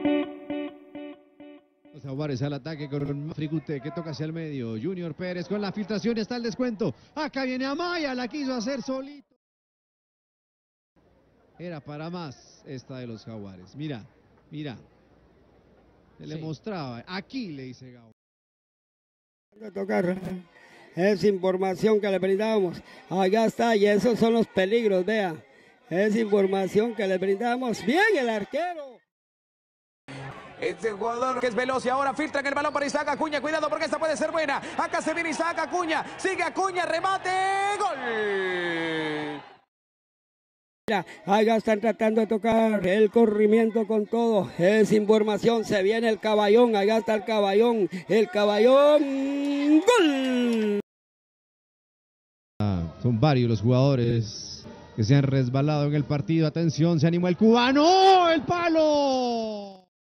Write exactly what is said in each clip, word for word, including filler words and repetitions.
Los Jaguares al ataque con Frigute que toca hacia el medio. Junior Pérez con la filtración y está el descuento. Acá viene Amaya, la quiso hacer solito. Era para más esta de los Jaguares. Mira, mira. Se le sí. mostraba. Aquí le dice Gabo. Tocar. Es información que le brindamos. Allá está, y esos son los peligros, vea. Es información que le brindamos. Bien el arquero. Este jugador que es veloz y ahora filtran el balón para Isaac Acuña. Cuidado porque esta puede ser buena. Acá se viene Isaac Acuña. Sigue Acuña, remate. ¡Gol! Mira, allá están tratando de tocar el corrimiento con todo. Es información, se viene el caballón. Allá está el caballón. El caballón. ¡Gol! Ah, son varios los jugadores que se han resbalado en el partido. Atención, se animó el cubano. ¡El palo!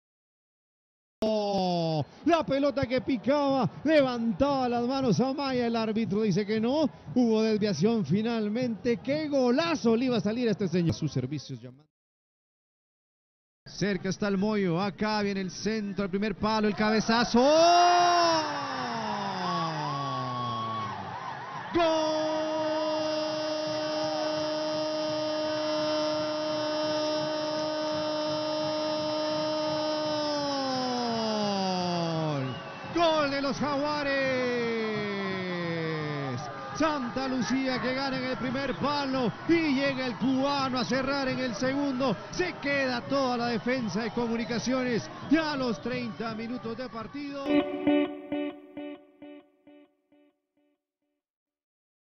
La pelota que picaba, levantaba las manos Amaya, el árbitro dice que no, hubo desviación finalmente. ¡Qué golazo le iba a salir a este señor! Sus servicios llamando. Cerca está el Moyo, acá viene el centro, el primer palo, el cabezazo. ¡Gol! Gol de los Jaguares. Santa Lucía que gana en el primer palo y llega el cubano a cerrar en el segundo. Se queda toda la defensa de Comunicaciones ya a los treinta minutos de partido.